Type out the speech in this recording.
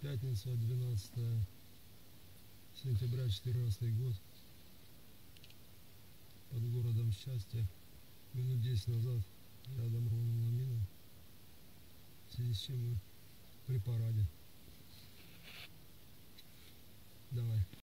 Пятница, 12 сентября 2014 год. Под городом Счастье. Минут 10 назад рядом рванула мина. В связи с чем мы при параде. Давай.